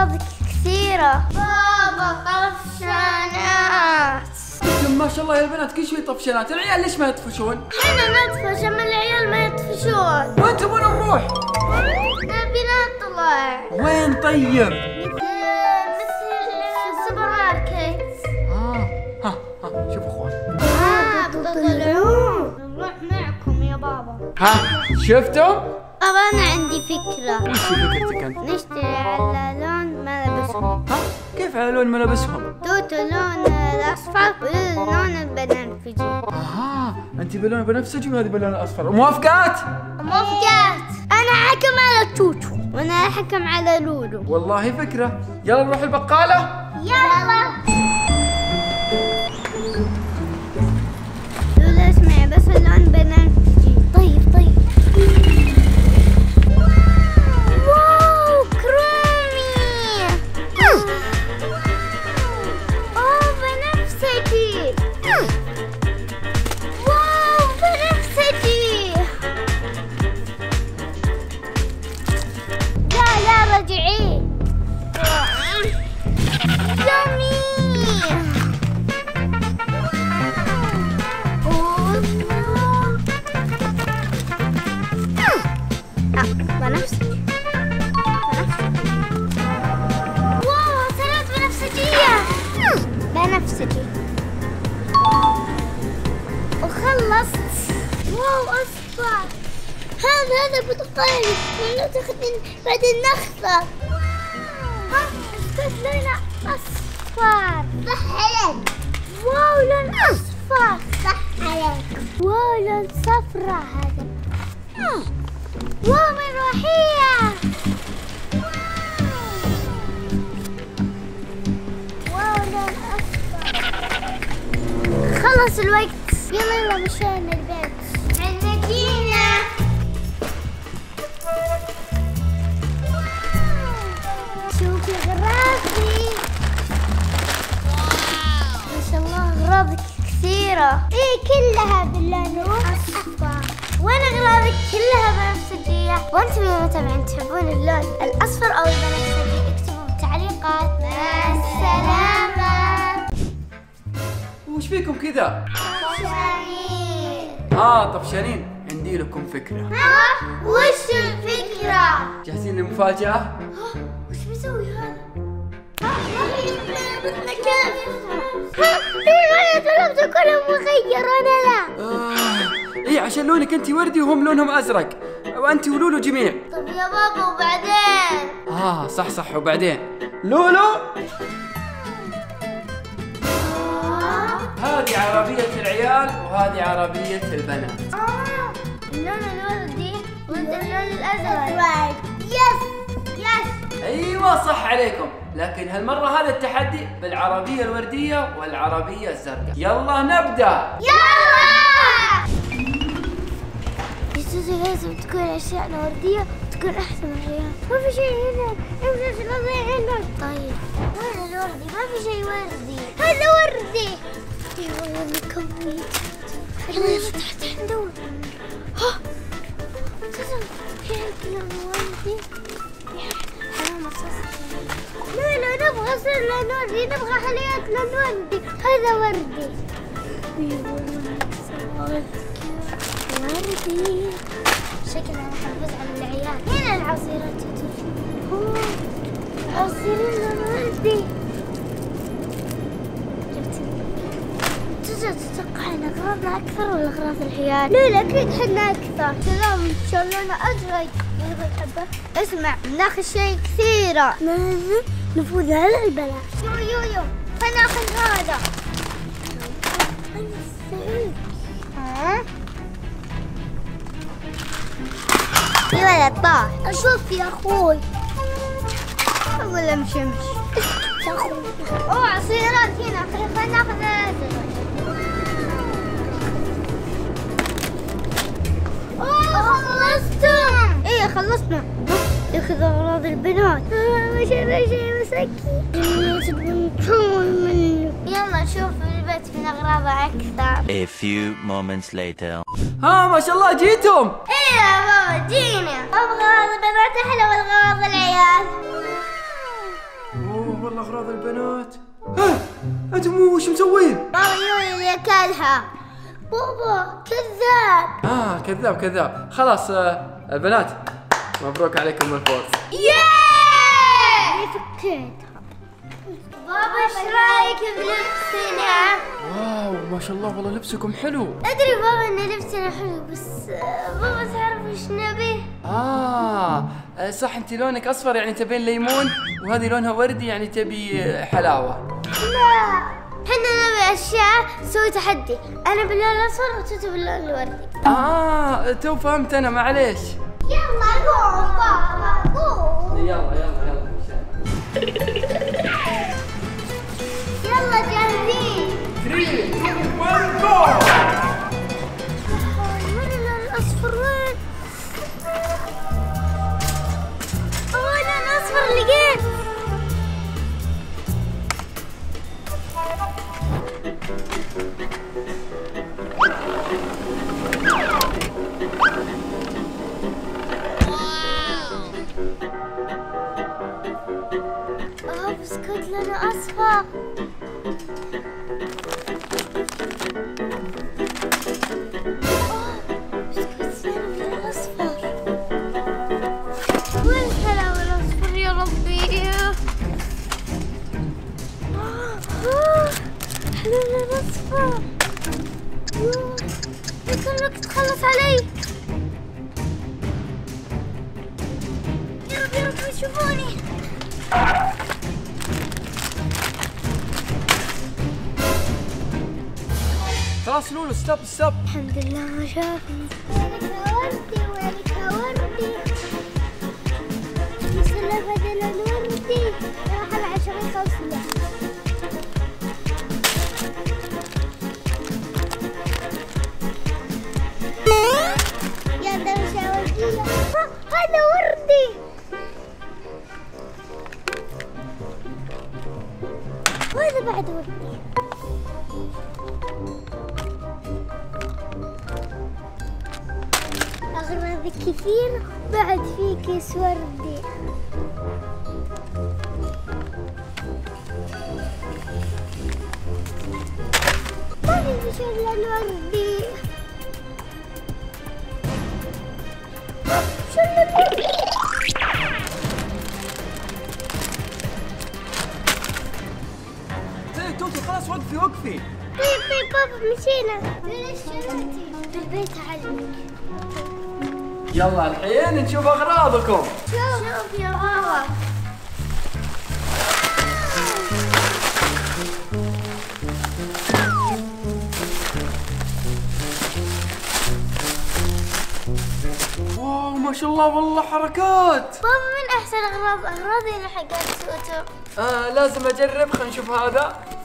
أغراض كثيرة. بابا طفشانات. ما شاء الله يا البنات كل شوي طفشانات، العيال ليش ما يطفشون؟ احنا نطفش اما العيال ما يطفشون. وانتم وين نروح؟ نبي نطلع. وين طيب؟ مثل السوبر ماركت. ها شوف اخوان. تطلعون نروح معكم يا بابا. ها شفتوا؟ بابا انا عندي فكرة. وش فكرتك انت؟ نشتري على لون ملابسهم. ها كيف على لون ملابسهم؟ توتو لون الاصفر ولون البنفسجي. انت بلون بنفسجي وهذه بلون الاصفر. موافقات؟ موافقات. انا حكم على توتو وانا حكم على لولو. والله فكرة، يلا نروح البقالة. يلا. لولا اسمعي بس اللون بنفسجي. طيب واو كرومي. اوه بنفسجي. واو بنفسجي. لا رجعي. بنفسجي. واو صارت بنفسجية. بنفسجي وخلصت. واو أصفر. هذا برتقالي ونتخذ بعدين نخضر. ها صرت لونه أصفر. صح عليك. واو لون أصفر. صح عليك. واو لون صفرة هذا. واو مروحية. واو لون أصفر. خلص الوقت. يلا مشينا البيت. عندنا جينا. شوفي غراضي. ما شاء الله أغراضك كثيرة. كلها باللون الأصفر. وانا اغراضك كلها بنفسجية. وانتم يا متابعين تحبون اللون الاصفر او البنفسجي؟ اكتبوا بالتعليقات. مع السلامة. وش فيكم كذا؟ طفشانين. طفشانين، عندي لكم فكرة. وش الفكرة؟ جاهزين للمفاجأة؟ وش بيسوي هذا؟ انا طلبت كلهم مغير وانا لا. ايه عشان لونك انت وردي وهم لونهم ازرق، وانت ولولو جميع. طب يا بابا وبعدين؟ صح وبعدين لولو هذه عربية العيال وهذه عربية البنات. اللون الوردي وانت اللون الازرق. يس. ايوه صح عليكم، لكن هالمرة هذا التحدي بالعربية الوردية والعربية الزرقاء. يلا نبدأ. يلا. يسوسي لازم تكون اشياء وردية تكون احسن من الريال. ما في شيء هنا. امشي الوضع عندك. طيب وين الوردي؟ ما في شيء وردي. هذا وردي. يلا نكمل. يلا تحت ندور. في عندنا وردي. لا نبغى صير لون وردي. نبغى حليات لون وردي. هذا وردي. وردي. شكلها راح نفوز على العيال. هنا العصيرات. عصير وردي. تتوقعين اغراضنا اكثر ولا اغراض العيال؟ لا اكيد حنا اكثر. سلام شلونه ازرق. اسمع ناخذ شيء كثيرة. نفوز على البنات. يو فناخذ هذا. يا ولد طاح. اشوف يا اخوي. ولا مشمش. يا اخوي. عصيرات هنا. خلينا ناخذ هذا. خلصتم. خلصنا. ياخذ اغراض البنات. ما شاء شيء مسكين. يلا نشوف البيت من اغراضه اكثر. A few moments later. ما شاء الله جيتم. يا بابا جينا. ابغى اغراض البنات احلى ولا اغراض العيال؟ أغراض البنات. أنتم وش مسوين؟ بابا يوني اللي أكلها. بابا كذاب. كذاب. خلاص البنات مبروك عليكم الفوز. فكيتها. بابا ايش رايك بلبسنا؟ واو ما شاء الله والله لبسكم حلو. ادري بابا ان لبسنا حلو بس بابا تعرف ايش نبي؟ صح انت لونك اصفر يعني تبين ليمون، وهذه لونها وردي يعني تبي حلاوة. لا احنا نبي اشياء نسوي تحدي، انا باللون الاصفر وتوتو باللون الوردي. تو فهمت انا معليش. يلا قوم بابا قوم. يلا يلا جاهزين. 3 2 1 جو. وين اللون الاصفر وين؟ اللون الاصفر لقيت. بسكوت لونه اصفر. بسكوت لونه اصفر. وين الحلاوة الاصفر يا ربي؟ حلو الاصفر. يمكنك تخلص علي. يا رب يشوفوني. خلاص لولو ستوب. الحمد لله ما شافني. وينك وردي مثل بدل الوردي راح العشرين خمسية. يا درجة وردية. هذا وردي. وهذا بعد وردي. أغراض كثير بعد في كيس وردي. ما في شيء إلا الوردي. شو الوردي؟ توتو خلاص وقفي. طيب بابا مشينا. ليش شريتي؟ بالبيت أعلمك. يلا الحين نشوف اغراضكم. شوف يا بابا. واو ما شاء الله والله حركات. بابا من أحسن أغراضي لحقات توتو. لازم اجرب. خلينا نشوف هذا.